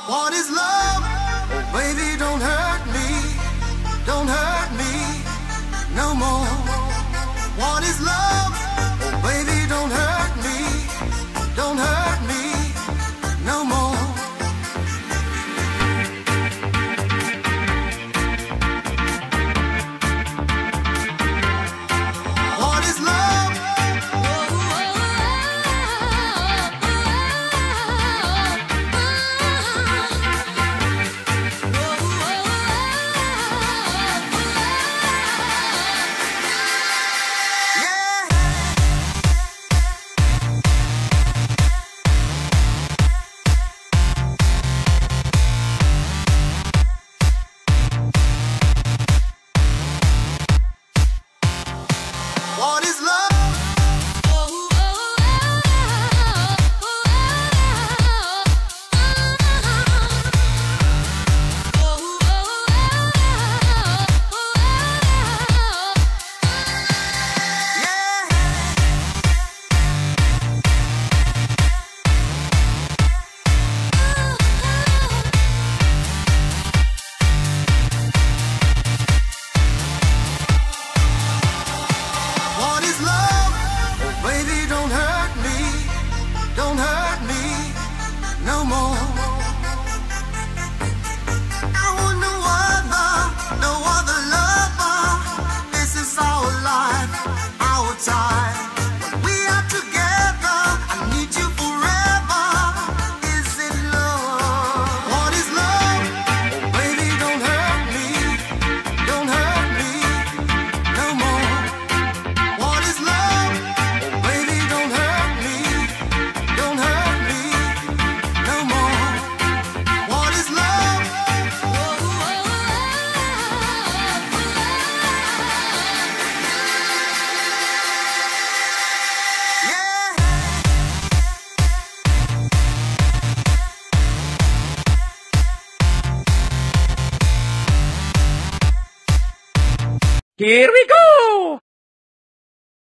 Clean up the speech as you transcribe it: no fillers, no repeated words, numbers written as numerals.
What is love? Oh baby, don't hurt me no more. What is love? Oh baby, don't hurt me no more. What is love? What is love? Don't hurt me no more. I want no other lover. This is our life, our time. When we are together, I need you forever. Is it love? What is love? Oh baby, don't hurt me no more. What is love? Oh baby, don't hurt me no more. What is love? Here we go!